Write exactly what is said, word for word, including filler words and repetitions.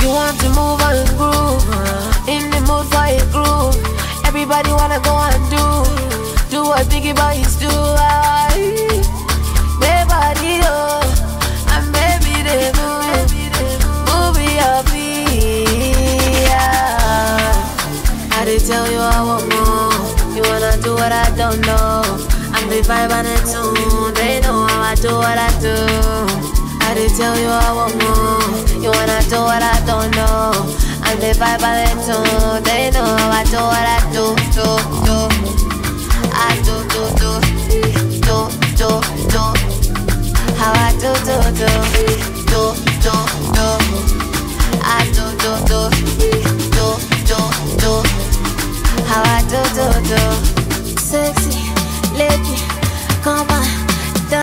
You want to move and groove, in the mood for a groove. Everybody wanna go and do, do what Biggie Boys do. Baby, oh, and baby they move, move your feet. I did tell you I want more. You wanna do what I don't know. I'm the vibe and the tune. They know how I do what I do. I did tell you I want more. You wanna do what I don't know. I'm the vibe and the tune. They know how I do what I do, do, do. I do, do, do, do, do, do. How I do, do, do.